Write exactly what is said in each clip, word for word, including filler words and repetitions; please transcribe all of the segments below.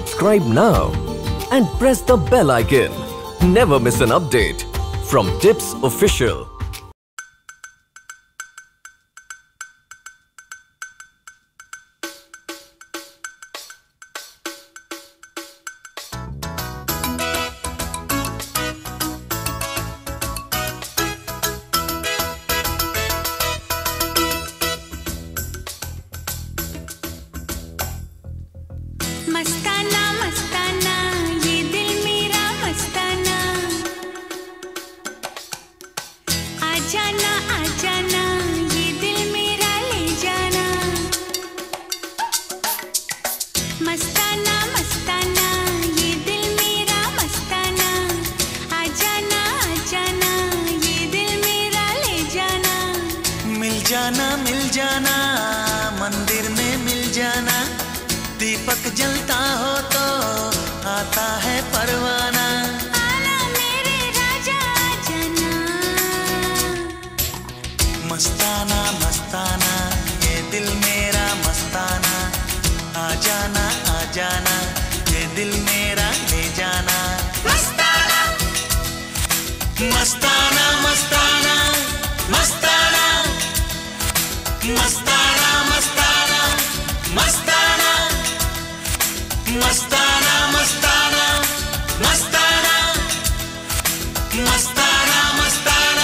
Subscribe now and press the bell icon. Never miss an update from Tips Official. मस्ताना मस्ताना ये दिल मेरा मस्ताना, आ जाना आ जाना ये दिल मेरा ले जाना। मस्ताना मस्ताना ये दिल मेरा मस्ताना, आ जाना आ जाना ये दिल मेरा ले जाना। मिल जाना मिल जाना मंदिर में मिल जाना, दीपक जलता हो तो आता है परवाना। आना मेरे राजा आ जाना। मस्ताना मस्ताना ये दिल मेरा मस्ताना, आ जाना आ जाना ये दिल मेरा ले जाना। मस्ताना मस्ताना मस्ताना मस्ताना मस्ताना मस्ताना मस्ताना मस्ताना मस्ताना मस्ताना मस्ताना मस्ताना।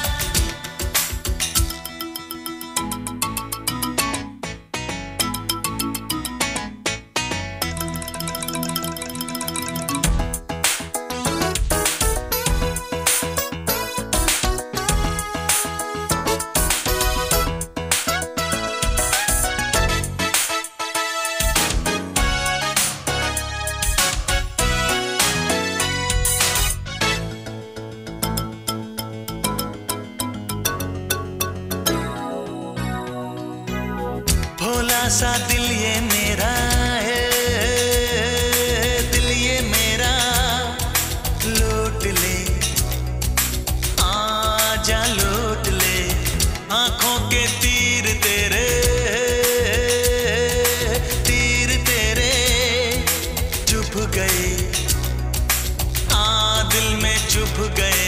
भोला सा दिल ये मेरा है, दिल ये मेरा लूट ले, आजा लूट ले। आंखों के तीर तेरे तीर तेरे चुभ गए, आ दिल में चुभ गए।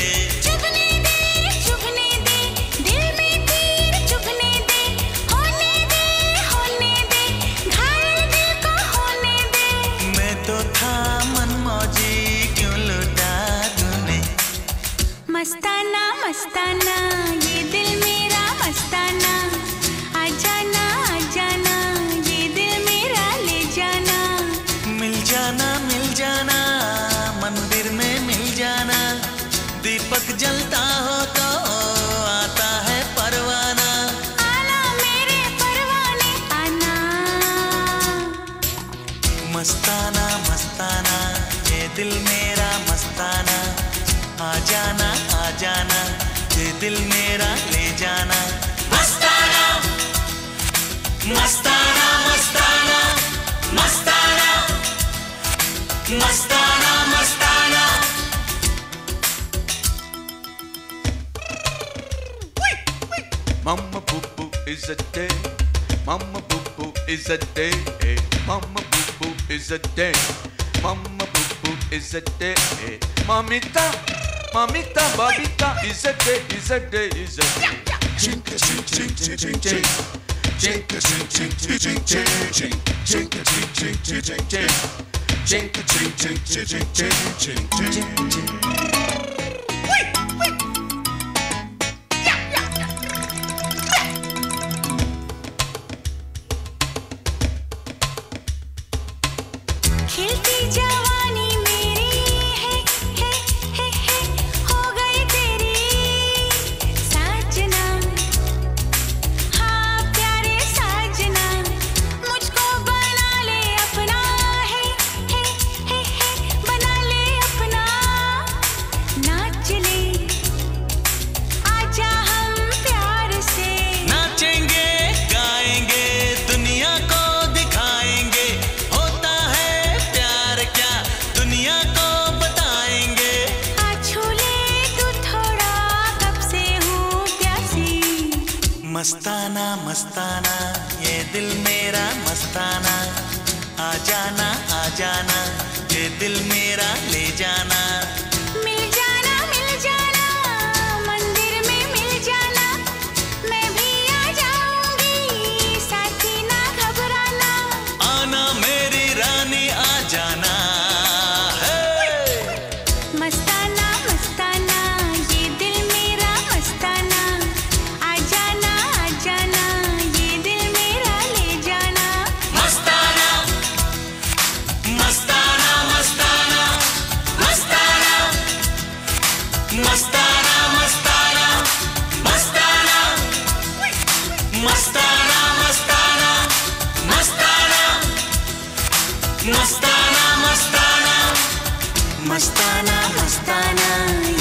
मस्ताना मस्ताना ये दिल मेरा मस्ताना, आ जाना आ जाना ये दिल मेरा ले जाना। मिल जाना मिल जाना मंदिर में मिल जाना, दीपक जलता हो तो आता है परवाना। आना मेरे परवाने आना। मस्ताना मस्ताना ये दिल मेरा मस्ताना, आ जाना आ जाना ये दिल मेरा ले जाना। मस्ताना मस्ताना मस्ताना मस्ताना मस्ताना मस्ताना। Mama boo boo is a day, Mama boo boo is a day, Mama boo boo is a day, Mama boo boo is a day, Mamita. Mamita, babita, is a day, is a day, is a day. Chink, chink, chink, chink, chink, chink. Chink, chink, chink, chink, chink, chink. Chink, chink, chink, chink, chink, chink. Chink, chink, chink, chink, chink, chink, chink, chink. खिलती जवानी मेरी है है है है, हो गई तेरी साजना। हाँ प्यारे साजना, मुझको बना ले अपना है है है है, बना ले अपना। नाच ले आजा हम प्यार से, नाचेंगे गाएंगे दुनिया को दिखाएंगे, होता है प्यार क्या दुनिया को बताएंगे। आ छू ले तू थोड़ा, कब से हूँ प्यासी। मस्ताना मस्ताना ये दिल मेरा मस्ताना, आ जाना आ जाना, ये दिल मेरा ले जाना। मिल जाना मिल जाना मंदिर में मिल जाना, मैं भी आ जाऊंगी साथी ना घबराना। आना मेरी रानी आ जाना। मस्ताना मस्ताना ये दिल मेरा मस्ताना, आ जाना आ जाना ये दिल मेरा ले जाना। मस्ताना मस्ताना मस्ताना मस्ताना मस्ताना मस्ताना मस्ताना मस्ताना मस्ताना मस्ताना मस्ताना मस्ताना मस्ताना मस्ताना